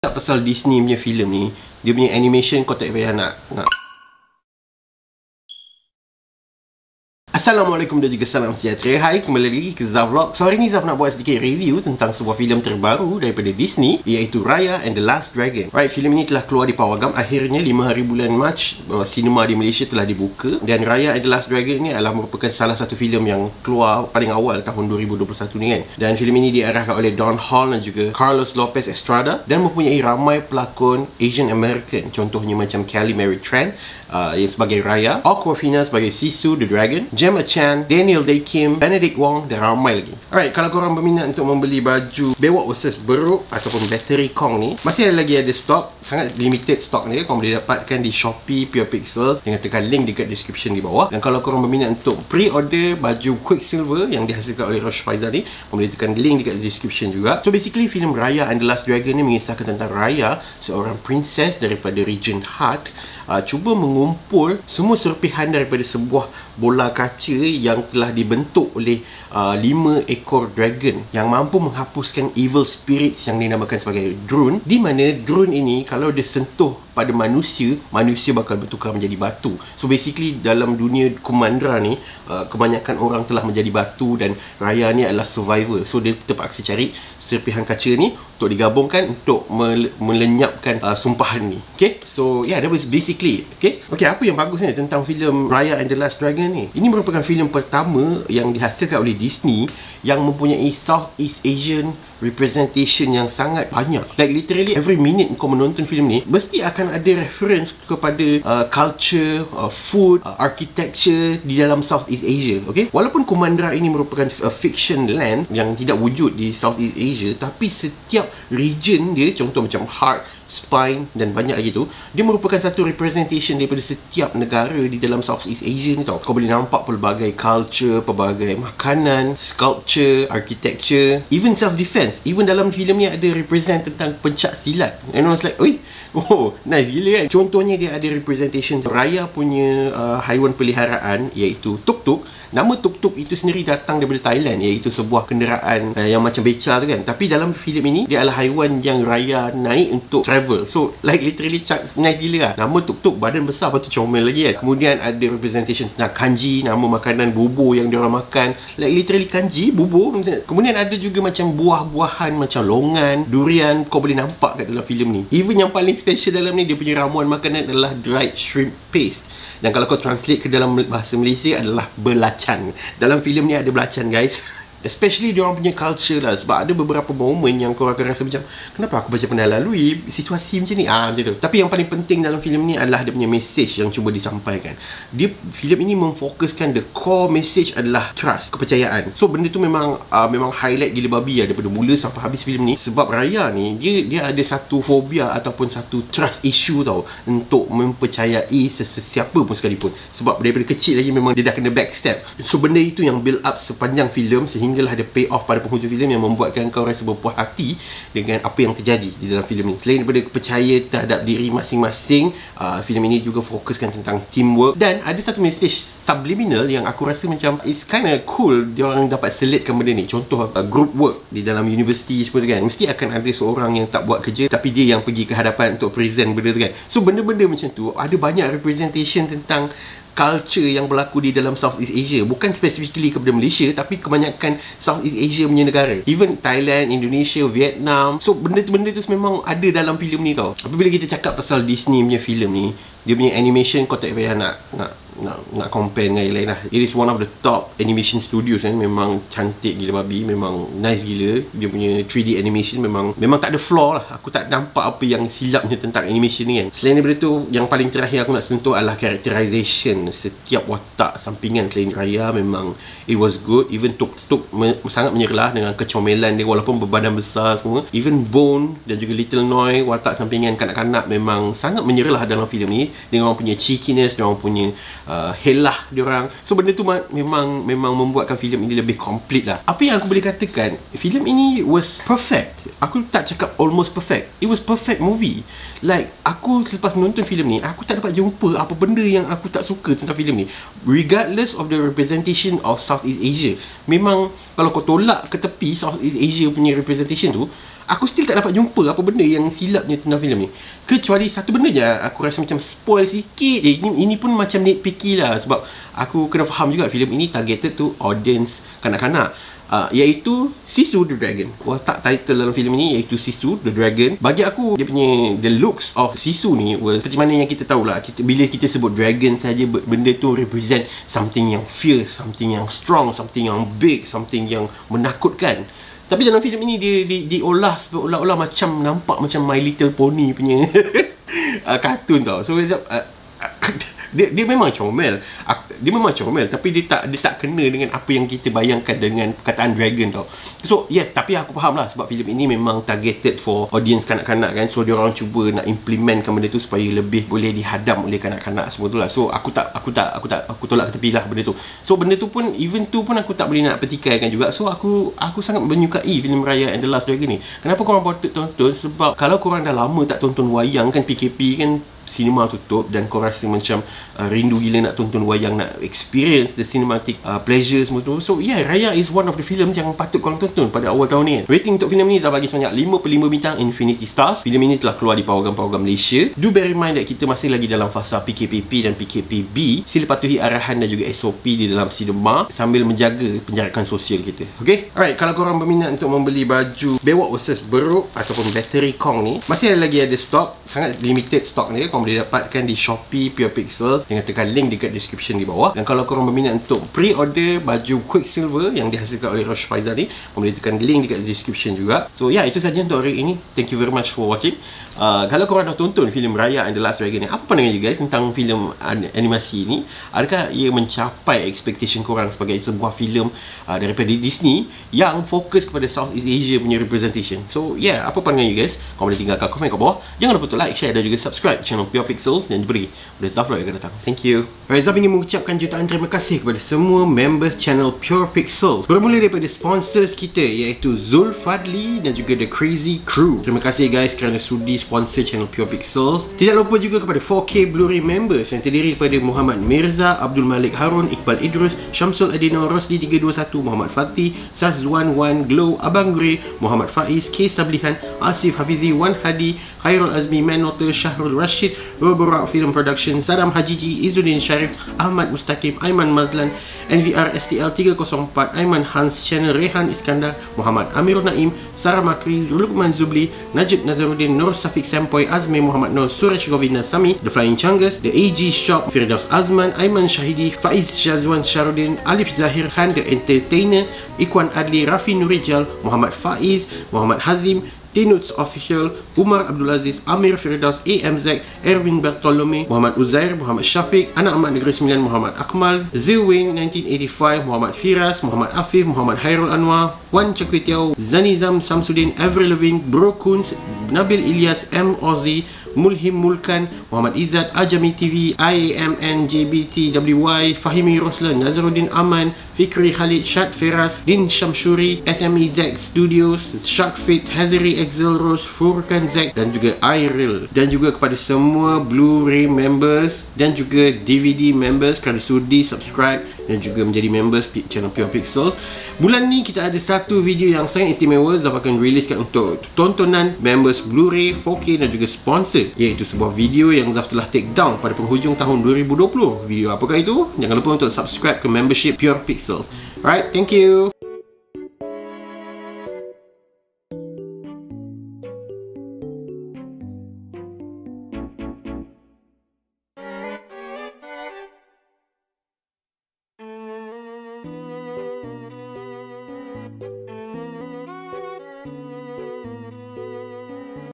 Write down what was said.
Tak pasal Disney punya filem ni, dia punya animation kau tak payah nak Assalamualaikum dan juga salam sejahtera. Hai, kembali lagi ke Zaf Vlog. So hari ni Zaf nak buat sedikit review tentang sebuah filem terbaru daripada Disney, iaitu Raya and the Last Dragon. Right, filem ini telah keluar di pawagam akhirnya 5 hari bulan Mac. Sinema di Malaysia telah dibuka, dan Raya and the Last Dragon ni adalah merupakan salah satu filem yang keluar paling awal tahun 2021 ni kan. Dan filem ini diarahkan oleh Don Hall dan juga Carlos Lopez Estrada dan mempunyai ramai pelakon Asian American. Contohnya macam Kelly Marie Tran yang sebagai Raya, Awkwafina sebagai Sisu the Dragon, Gemma Chan, Daniel Day Kim, Benedict Wong dan ramai lagi. Alright, kalau korang berminat untuk membeli baju Bewok vs Beruk ataupun Battery Kong ni, masih ada lagi stok, sangat limited stok ni. Korang boleh dapatkan di Shopee Pure Pixels dengan tekan link dekat description di bawah. Dan kalau korang berminat untuk pre-order baju Quicksilver yang dihasilkan oleh Roche Faizal ni, korang boleh tekan link dekat description juga. So basically filem Raya and the Last Dragon ni mengisahkan tentang Raya, seorang princess daripada region Heart, cuba mengumpul semua serpihan daripada sebuah bola kaca yang telah dibentuk oleh 5 ekor dragon yang mampu menghapuskan evil spirits yang dinamakan sebagai drone, di mana drone ini kalau dia sentuh pada manusia, manusia bakal bertukar menjadi batu. So basically dalam dunia Kumandra ni, kebanyakan orang telah menjadi batu dan Raya ni adalah survivor. So dia terpaksa cari serpihan kaca ni untuk digabungkan untuk melenyapkan sumpahan ni. Okay, so yeah, that was basically okay, apa yang bagusnya tentang filem Raya and the Last Dragon ni? Ini merupakan filem pertama yang dihasilkan oleh Disney yang mempunyai Southeast Asian representation yang sangat banyak. Like literally every minute kau menonton filem ni, mesti akan ada reference kepada culture, food, architecture di dalam Southeast Asia. Okay, walaupun Kumandra ini merupakan fiction land yang tidak wujud di Southeast Asia, tapi setiap region dia, contoh macam Heart, Spine dan banyak lagi tu, dia merupakan satu representation daripada setiap negara di dalam Southeast Asia ni tau. Kau boleh nampak pelbagai culture, pelbagai makanan, sculpture, architecture, even self-defense. Even dalam filem ni ada represent tentang pencak silat. And I was like, oi, oh, nice gila kan. Contohnya dia ada representation Raya punya haiwan peliharaan, iaitu tuk-tuk. Nama tuk-tuk itu sendiri datang daripada Thailand, iaitu sebuah kenderaan yang macam beca tu kan. Tapi dalam filem ini, dia adalah haiwan yang Raya naik untuk travel. So like literally nice gila lah. Nama tuk-tuk, badan besar, lepas tu comel lagi kan. Kemudian ada representation tentang kanji, nama makanan bubur yang diorang makan. Like literally kanji, bubur. Kemudian ada juga macam buah-buahan macam longan, durian. Kau boleh nampak kat dalam filem ni. Even yang paling special dalam ni, dia punya ramuan makanan adalah dried shrimp paste. Dan kalau kau translate ke dalam bahasa Malaysia adalah belacan. Dalam filem ni ada belacan guys. Especially diorang punya culture lah. Sebab ada beberapa momen yang korang akan rasa macam, kenapa aku macam pernah lalui situasi macam ni? Macam tu. Tapi yang paling penting dalam filem ni adalah dia punya message yang cuba disampaikan. Filem ini memfokuskan the core message adalah trust, kepercayaan. So benda tu memang highlight gila babi lah daripada mula sampai habis filem ni. Sebab Raya ni dia ada satu fobia ataupun satu trust issue tau, untuk mempercayai sesiapa pun sekalipun. Sebab daripada kecil lagi memang dia dah kena backstab. So benda itu yang build up sepanjang filem, sehinggalah ada pay off pada penghujung filem yang membuatkan kau rasa berpuas hati dengan apa yang terjadi di dalam filem ni. Selain daripada percaya terhadap diri masing-masing, filem ini juga fokuskan tentang teamwork, dan ada satu message subliminal yang aku rasa macam it's kinda cool diorang dapat selitkan benda ni. Contoh group work di dalam universiti seperti kan, mesti akan ada seorang yang tak buat kerja tapi dia yang pergi ke hadapan untuk present benda tu kan. So benda-benda macam tu ada banyak representation tentang culture yang berlaku di dalam Southeast Asia. Bukan specifically kepada Malaysia, tapi kebanyakan Southeast Asia punya negara. Even Thailand, Indonesia, Vietnam. So benda tu memang ada dalam filem ni tau. Apabila kita cakap pasal Disney punya filem ni, dia punya animation kau tak payah nak compare dengan yang lain lah. It is one of the top animation studios kan. Memang cantik gila babi, memang nice gila. Dia punya 3D animation memang tak ada flaw lah. Aku tak nampak apa yang silapnya tentang animation ni kan. Selain daripada tu, yang paling terakhir aku nak sentuh adalah characterization. Setiap watak sampingan selain Raya memang it was good. Even Tuk-Tuk sangat menyerlah dengan kecomelan dia walaupun berbadan besar semua. Even Bone dan juga Little Noi, watak sampingan kanak-kanak, memang sangat menyerlah dalam filem ni. Dia orang punya cheekiness, dia orang punya helah diorang. So benda tu memang membuatkan filem ini lebih complete lah. Apa yang aku boleh katakan, filem ini was perfect. Aku tak cakap almost perfect, it was perfect movie. Like aku selepas menonton filem ni, aku tak dapat jumpa apa benda yang aku tak suka tentang filem ni. Regardless of the representation of Southeast Asia, memang kalau kau tolak ke tepi Southeast Asia punya representation tu, aku still tak dapat jumpa apa benda yang silapnya tentang filem ni. Kecuali satu benda je aku rasa macam spoil sikit. Ini pun macam nitpicky lah, sebab aku kena faham juga filem ini targeted to audience kanak-kanak. Iaitu Sisu the Dragon. Watak title dalam filem ini iaitu Sisu the Dragon. Bagi aku, dia punya the looks of Sisu ni seperti mana yang kita tahu lah, bila kita sebut dragon saja, benda tu represent something yang fierce, something yang strong, something yang big, something yang menakutkan. Tapi dalam filem ini dia diolah seolah-olah macam nampak macam My Little Pony punya kartun tau. So dia memang comel. Dia memang comel, tapi dia tak kena dengan apa yang kita bayangkan dengan perkataan dragon tau. So yes, tapi aku faham lah, sebab filem ini memang targeted for audience kanak-kanak kan. So dia orang cuba nak implementkan benda tu supaya lebih boleh dihadam oleh kanak-kanak semua tu lah. So aku tolak ke tepi lah benda tu. So benda tu pun, even tu pun aku tak boleh nak petikaikan juga. So aku sangat menyukai filem Raya and the Last Dragon ni. Kenapa korang patut tonton? Sebab kalau korang dah lama tak tonton wayang kan, PKP kan, sinema tutup, dan kau rasa macam rindu gila nak tonton wayang, nak experience the cinematic pleasure semua tu. So yeah, Raya is one of the films yang patut korang tonton pada awal tahun ni kan. Rating untuk filem ni Zaf bagi sebanyak 5/5 bintang Infinity Stars. Filem ini telah keluar di pawagam-pawagam Malaysia. Do bear in mind that kita masih lagi dalam fasa PKPP dan PKPB. Sila patuhi arahan dan juga SOP di dalam sinema sambil menjaga penjarakan sosial kita. Okay? Alright, kalau korang berminat untuk membeli baju Bewok vs Beruk ataupun Battery Kong ni, masih lagi ada stok, sangat limited stok ni. Korang boleh dapatkan di Shopee Pure Pixels dengan tekan link dekat description di bawah. Dan kalau korang berminat untuk pre-order baju Quicksilver yang dihasilkan oleh Roche Faizal ni, korang boleh tekan link dekat description juga. So yeah, itu saja untuk hari ini. Thank you very much for watching. Kalau korang dah tonton filem Raya and the Last Dragon ni, apa pandangan you guys tentang filem animasi ni? Adakah ia mencapai expectation korang sebagai sebuah filem daripada Disney yang fokus kepada Southeast Asia punya representation? So yeah, apa pandangan you guys? Korang boleh tinggalkan komen kat bawah. Jangan lupa untuk like, share dan juga subscribe channel Pure Pixels, dan jumpa lagi pada Zaf Vlog yang akan datang. Thank you. Alright, Zaf ingin mengucapkan jutaan terima kasih kepada semua members channel Pure Pixels, bermula daripada sponsors kita iaitu Zul Fadli dan juga The Crazy Crew. Terima kasih guys kerana sudi sponsor channel Pure Pixels. Tidak lupa juga kepada 4K Blu-ray members yang terdiri daripada Muhammad Mirza, Abdul Malik Harun, Iqbal Idrus, Syamsul Adino, Rosli 321, Muhammad Fatih, Sazwan Wan, Glow, Abang Grey, Muhammad Faiz, K Sablihan, Asif Hafizi, Wan Hadi, Khairul Azmi, Manote, Syahrul Rashid, Roborak Film Production, Sadam Hajiji, Izzuddin Sharif, Ahmad Mustaqim, Aiman Mazlan, NVR STL 304, Aiman Hans, Channel Rehan Iskandar, Muhammad Amirul Naim, Sarah Makri, Lukman Zubli, Najib Nazaruddin, Nur Safiq Sempoy, Azmi Muhammad Nur, Suresh Govinda Sami, The Flying Chungus, The AG Shop, Firdaus Azman, Aiman Syahidi, Faiz Syazwan Syarudin, Alif Zahir Khan, The Entertainer, Ikwan Adli, Rafi Nurijal, Muhammad Faiz, Muhammad Hazim, Tinuts Official, Umar Abdul Aziz, Amir Firdaus, AMZ, Erwin Bartolome, Muhammad Uzair, Muhammad Syafiq, Anak Ahmad Negeri Sembilan, Muhammad Akmal, Zilwing 1985, Muhammad Firas, Muhammad Afif, Muhammad Hairul Anwar, Wan Chakwitiao, Zanizam Samsudin, Avril Levine, Bro Kunz, Nabil Ilyas, M. Ozzy, Mulhim Mulkan, Muhammad Izzat, Ajami TV, IAMN, JBTWY, Fahimi Roslan, Nazaruddin Aman, Fikri Khalid, Syad Firas, Din Syamshuri, SME Zack Studios, Shark Fit, Haziri Exil Rose, Furkan Zack dan juga Iril. Dan juga kepada semua Blu-ray members dan juga DVD members kerana sudi subscribe dan juga menjadi members channel Pure Pixels. Bulan ni kita ada satu video yang sangat istimewa Zaf akan riliskan untuk tontonan members Blu-ray, 4K dan juga sponsor, iaitu sebuah video yang Zaf telah take down pada penghujung tahun 2020. Video apakah itu? Jangan lupa untuk subscribe ke membership Pure Pixels. Alright, thank you.